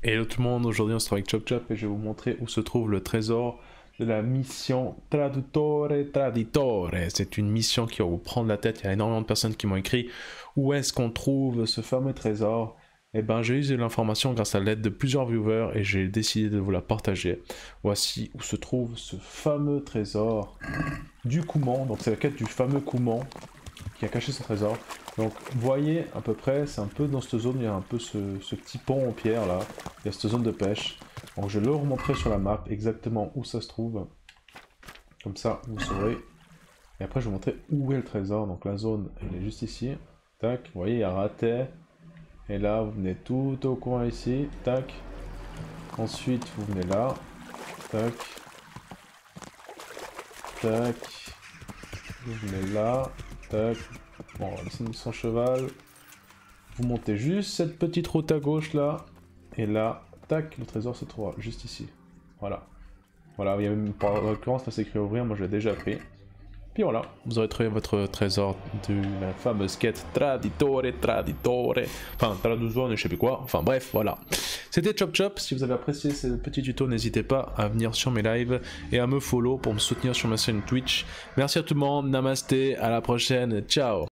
Hello tout le monde, aujourd'hui on se trouve avec Chop Chop et je vais vous montrer où se trouve le trésor de la mission Traduttore Traditore. C'est une mission qui va vous prendre la tête, il y a énormément de personnes qui m'ont écrit où est-ce qu'on trouve ce fameux trésor. Et ben j'ai eu l'information grâce à l'aide de plusieurs viewers et j'ai décidé de vous la partager. Voici où se trouve ce fameux trésor du Koumans, donc c'est la quête du fameux Koumans qui a caché ce trésor. Donc vous voyez à peu près, c'est un peu dans cette zone, il y a un peu ce petit pont en pierre là, il y a cette zone de pêche. Donc je vais le remontrer sur la map exactement où ça se trouve, comme ça vous saurez. Et après je vais vous montrer où est le trésor, donc la zone elle est juste ici, tac, vous voyez il y a raté. Et là vous venez tout au coin ici, tac. Ensuite vous venez là, tac, tac, vous venez là, tac. Bon, on va laisser son cheval. Vous montez juste cette petite route à gauche là. Et là, tac, le trésor se trouvera juste ici. Voilà. Voilà, il y a même par l'occurrence là c'est écrit ouvrir, moi je l'ai déjà pris. Puis voilà, vous aurez trouvé votre trésor de la fameuse quête Traditore. Enfin, Traduzione, je sais plus quoi. Enfin bref, voilà. C'était Chop Chop. Si vous avez apprécié ce petit tuto, n'hésitez pas à venir sur mes lives et à me follow pour me soutenir sur ma chaîne Twitch. Merci à tout le monde, namasté, à la prochaine, ciao.